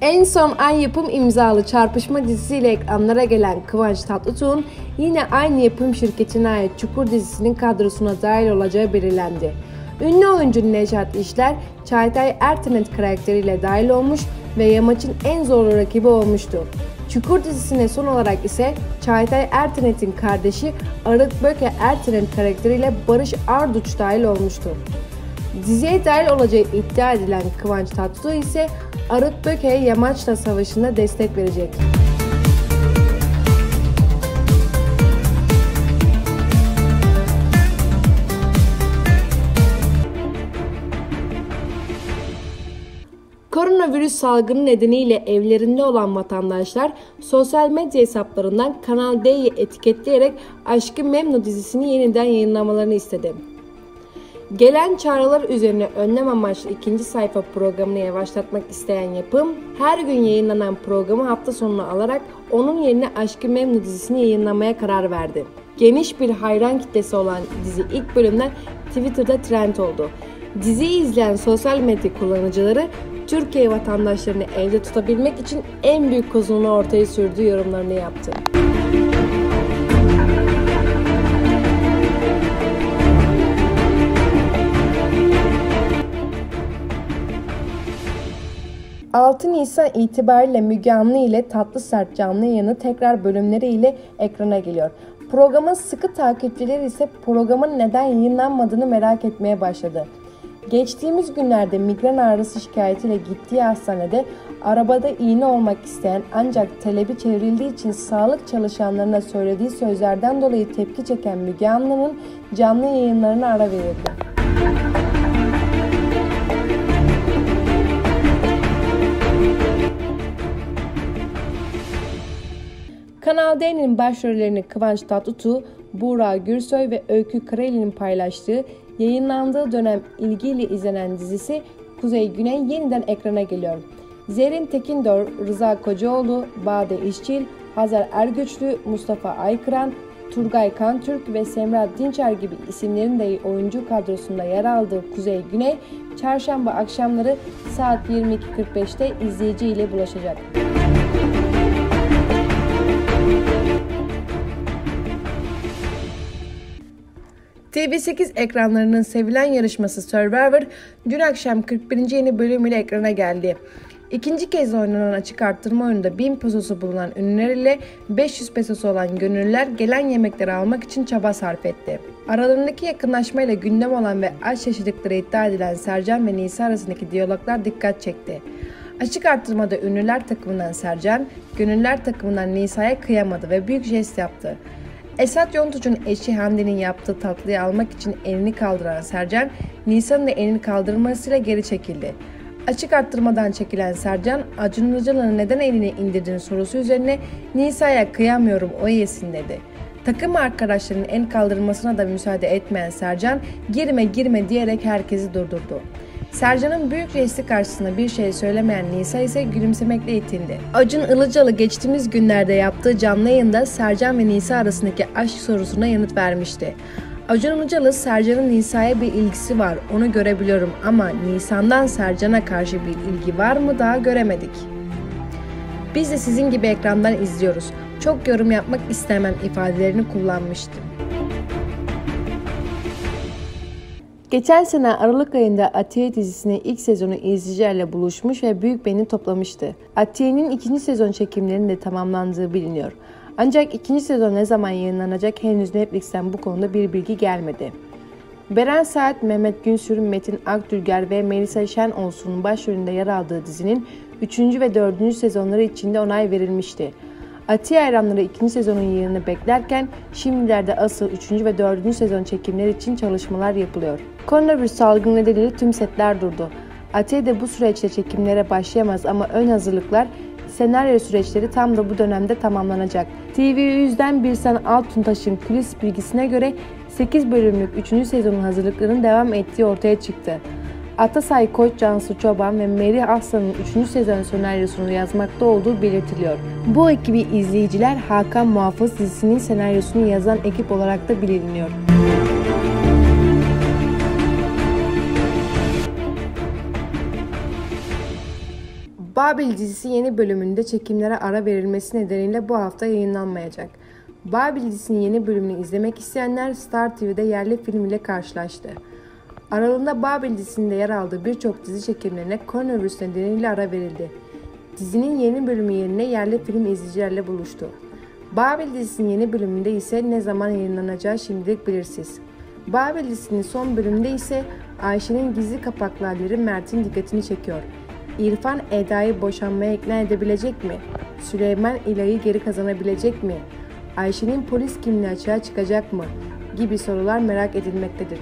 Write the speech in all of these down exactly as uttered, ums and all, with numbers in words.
En son Ay Yapım imzalı Çarpışma dizisiyle ekranlara gelen Kıvanç Tatlıtuğ'un yine aynı yapım şirketine ait Çukur dizisinin kadrosuna dahil olacağı belirlendi. Ünlü oyuncu Nejat İşler, Çağatay Ertenet karakteriyle dahil olmuş ve Yamaç'ın en zorlu rakibi olmuştu. Çukur dizisine son olarak ise Çağatay Ertenet'in kardeşi Arık Böke Ertenet karakteriyle Barış Arduç dahil olmuştu. Diziye dahil olacağı iddia edilen Kıvanç Tatlıtuğ ise Arık Böke'ye Yamaç'la savaşında destek verecek. Koronavirüs salgını nedeniyle evlerinde olan vatandaşlar sosyal medya hesaplarından Kanal D'yi etiketleyerek Aşk-ı Memnu dizisini yeniden yayınlamalarını istedi. Gelen çağrılar üzerine önlem amaçlı ikinci sayfa programını yavaşlatmak isteyen yapım, her gün yayınlanan programı hafta sonuna alarak onun yerine Aşk-ı Memnu dizisini yayınlamaya karar verdi. Geniş bir hayran kitlesi olan dizi ilk bölümden Twitter'da trend oldu. Diziyi izleyen sosyal medya kullanıcıları, Türkiye vatandaşlarını evde tutabilmek için en büyük kozunu ortaya sürdüğü yorumlarını yaptı. altı Nisan itibariyle Müge Anlı ile Tatlı Sert canlı yayını tekrar bölümleri ile ekrana geliyor. Programın sıkı takipçileri ise programın neden yayınlanmadığını merak etmeye başladı. Geçtiğimiz günlerde migren ağrısı şikayetiyle gittiği hastanede arabada iğne olmak isteyen ancak talebi çevrildiği için sağlık çalışanlarına söylediği sözlerden dolayı tepki çeken Müge Anlı'nın canlı yayınlarına ara verildi. Kanal D'nin başrollerini Kıvanç Tatlıtuğ, Buğra Gürsoy ve Öykü Karayel'in paylaştığı, yayınlandığı dönem ilgiyle izlenen dizisi Kuzey Güney yeniden ekrana geliyor. Zerrin Tekindor, Rıza Kocaoğlu, Bade İşçil, Hazar Ergüçlü, Mustafa Aykıran, Turgay Kantürk ve Semra Dinçer gibi isimlerin de oyuncu kadrosunda yer aldığı Kuzey Güney, çarşamba akşamları saat yirmi iki kırk beşte izleyici ile buluşacak. T V sekiz ekranlarının sevilen yarışması Survivor, dün akşam kırk birinci yeni bölümüyle ekrana geldi. İkinci kez oynanan açık arttırma oyununda bin pesosu bulunan ünlüler ile beş yüz pesosu olan gönüllüler gelen yemekleri almak için çaba sarf etti. Aralarındaki yakınlaşmayla gündem olan ve aşk yaşadıkları iddia edilen Sercan ve Nisa arasındaki diyaloglar dikkat çekti. Açık arttırmada ünlüler takımından Sercan, gönüllüler takımından Nisa'ya kıyamadı ve büyük jest yaptı. Esat Yontuç'un eşi Hande'nin yaptığı tatlıyı almak için elini kaldıran Sercan, Nisa'nın da elini kaldırmasıyla geri çekildi. Açık arttırmadan çekilen Sercan, Acun Ilıcalı'nın neden elini indirdiğini sorusu üzerine Nisa'ya kıyamıyorum o yesin dedi. Takım arkadaşlarının el kaldırmasına da müsaade etmeyen Sercan, girme girme diyerek herkesi durdurdu. Sercan'ın büyük jesti karşısında bir şey söylemeyen Nisa ise gülümsemekle yetindi. Acun Ilıcalı geçtiğimiz günlerde yaptığı canlı yayında Sercan ve Nisa arasındaki aşk sorusuna yanıt vermişti. Acun Ilıcalı, Sercan'ın Nisa'ya bir ilgisi var, onu görebiliyorum ama Nisa'dan Sercan'a karşı bir ilgi var mı daha göremedik. Biz de sizin gibi ekrandan izliyoruz. Çok yorum yapmak istemem ifadelerini kullanmıştı. Geçen sene Aralık ayında Atiye dizisinin ilk sezonu izleyicilerle buluşmuş ve büyük beğeni toplamıştı. Atiye'nin ikinci sezon çekimlerinin de tamamlandığı biliniyor. Ancak ikinci sezon ne zaman yayınlanacak henüz Netflix'ten bu konuda bir bilgi gelmedi. Beren Saat, Mehmet Günsür, Metin Akdülger ve Melisa Şenolsun'un başrolünde yer aldığı dizinin üçüncü ve dördüncü sezonları için de onay verilmişti. Atiye hayranları ikinci sezonun yayınını beklerken şimdilerde asıl üçüncü ve dördüncü sezon çekimleri için çalışmalar yapılıyor. Koronavirüs salgını nedeniyle tüm setler durdu. Atiye de bu süreçte çekimlere başlayamaz ama ön hazırlıklar, senaryo süreçleri tam da bu dönemde tamamlanacak. T V yüzden Birsen Altuntaş'ın kulis bilgisine göre sekiz bölümlük üçüncü sezonun hazırlıklarının devam ettiği ortaya çıktı. Atasay Koç, Cansu Çoban ve Merih Aslan'ın üçüncü sezon senaryosunu yazmakta olduğu belirtiliyor. Bu ekibi izleyiciler Hakan Muhafız dizisinin senaryosunu yazan ekip olarak da biliniyor. Babil dizisi yeni bölümünde çekimlere ara verilmesi nedeniyle bu hafta yayınlanmayacak. Babil dizisinin yeni bölümünü izlemek isteyenler Star T V'de yerli film ile karşılaştı. Aralığında Babil dizisinde yer aldığı birçok dizi çekimlerine koronavirüs nedeniyle ara verildi. Dizinin yeni bölümü yerine yerli film izleyicilerle buluştu. Babil dizisinin yeni bölümünde ise ne zaman yayınlanacağı şimdilik belirsiz. Babil dizisinin son bölümünde ise Ayşe'nin gizli kapaklı halleri Mert'in dikkatini çekiyor. İrfan Eda'yı boşanmaya ikna edebilecek mi? Süleyman İlay'ı geri kazanabilecek mi? Ayşe'nin polis kimliği açığa çıkacak mı? Gibi sorular merak edilmektedir.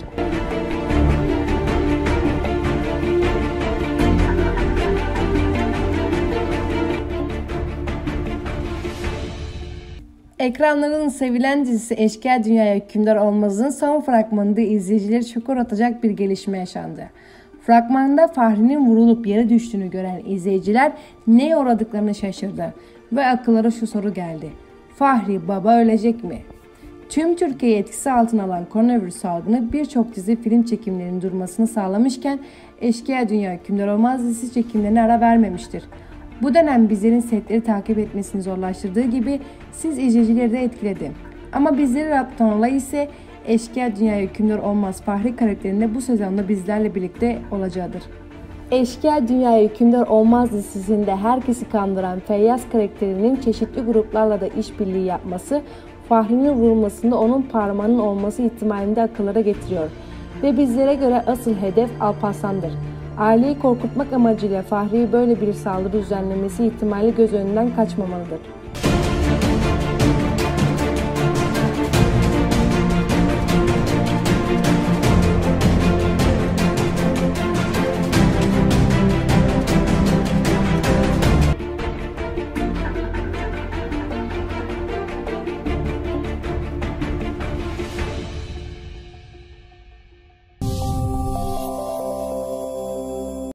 Ekranların sevilen dizisi Eşkıya Dünyaya Hükümdar Olmaz'ın son fragmanında izleyicileri şoka atacak bir gelişme yaşandı. Fragmanda Fahri'nin vurulup yere düştüğünü gören izleyiciler neye uğradıklarını şaşırdı ve akıllara şu soru geldi. Fahri baba ölecek mi? Tüm Türkiye'yi etkisi altına alan koronavirüs salgını birçok dizi film çekimlerinin durmasını sağlamışken Eşkıya Dünya Hükümdar Olmaz dizisi çekimlerine ara vermemiştir. Bu dönem bizlerin setleri takip etmesini zorlaştırdığı gibi siz izleyicileri de etkiledi. Ama bizleri rahatlatan olay ise Eşkıya Dünyaya Hükümdar Olmaz Fahri karakterinde bu sezonda bizlerle birlikte olacağıdır. Eşkıya Dünyaya Hükümdar Olmaz dizisinde herkesi kandıran Feyyaz karakterinin çeşitli gruplarla da işbirliği yapması, Fahri'nin vurulmasında onun parmağının olması ihtimalini de akıllara getiriyor. Ve bizlere göre asıl hedef Alparslan'dır. Aileyi korkutmak amacıyla Fahri'ye böyle bir saldırı düzenlemesi ihtimali göz önünden kaçmamalıdır.